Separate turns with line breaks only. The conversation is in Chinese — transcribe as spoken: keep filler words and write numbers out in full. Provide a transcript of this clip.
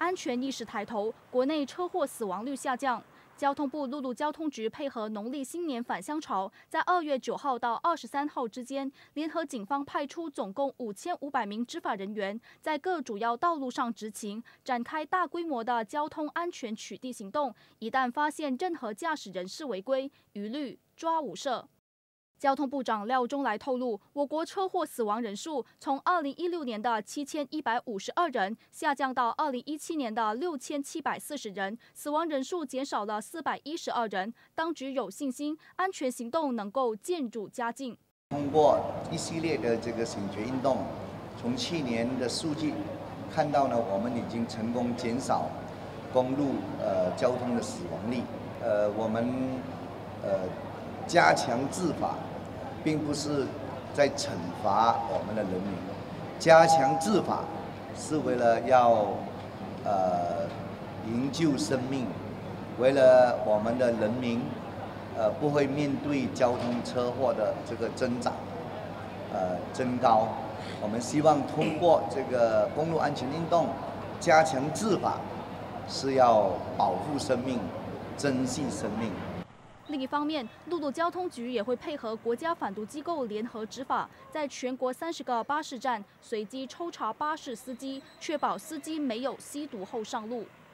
安全意识抬头，国内车祸死亡率下降。交通部陆路交通局配合农历新年返乡潮，在二月九号到二十三号之间，联合警方派出总共五千五百名执法人员，在各主要道路上执勤，展开大规模的交通安全取缔行动。一旦发现任何驾驶人士违规，一律抓无赦。交通部长廖中来透露，我国车祸死亡人数从二零一六年的七千一百五十二人下降到二零一七年的六千七百四十人，死亡人数减少了四百一十二人。当局有信心，安全行动能够渐入佳境。
通过一系列的这个醒觉运动，从去年的数据看到呢，我们已经成功减少公路呃交通的死亡率。呃，我们呃。加强治法，并不是在惩罚我们的人民。加强治法是为了要呃营救生命，为了我们的人民呃不会面对交通车祸的这个增长呃增高。我们希望通过这个公路安全运动，加强治法，是要保护生命，珍惜生命。
另一方面，陆路交通局也会配合国家反毒机构联合执法，在全国三十个巴士站随机抽查巴士司机，确保司机没有吸毒后上路。